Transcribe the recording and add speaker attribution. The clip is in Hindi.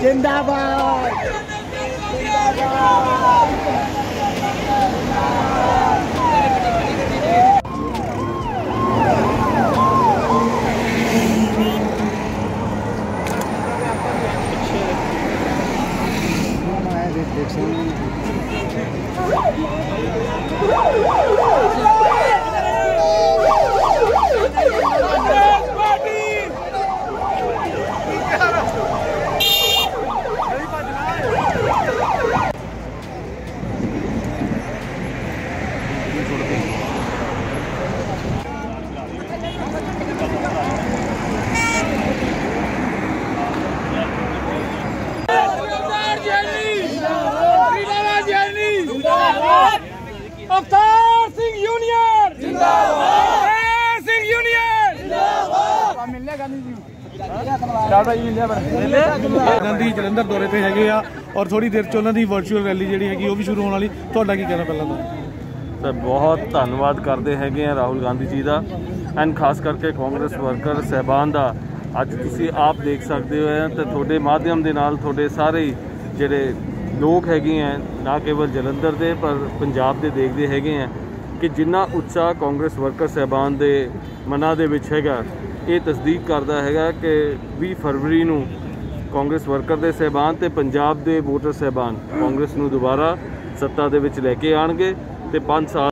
Speaker 1: जिंदाबाद अवतार सिंह यूनियन जिंदाबाद सिंह यूनियन जिंदाबाद मिलने गांधी जलंधर दौरे पे हैगे आ और थोड़ी देर च उन्हां दी वर्चुअल रैली जिहड़ी हैगी वो भी शुरू होने वाली तुहाडा की कहना पहला
Speaker 2: तो बहुत धन्नवाद करते हैं राहुल गांधी जी का एंड खास करके कांग्रेस वर्कर साहबान का अज तुसी आप देख सकते हो तो थोड़े माध्यम के नाल थोड़े सारे जिहड़े लोग हैगे हैं ना केवल जलंधर के पर पंजाब के देखते हैगे हैं कि जिन्ना उत्साह कांग्रेस वर्कर साहबान के मनां दे विच हैगा ये तस्दीक करता है कि 20 फरवरी नूं कांग्रेस वर्कर दे साहबान ते पंजाब के वोटर साहबान कांग्रेस नूं दोबारा सत्ता दे विच लैके आउणगे ते 5 साल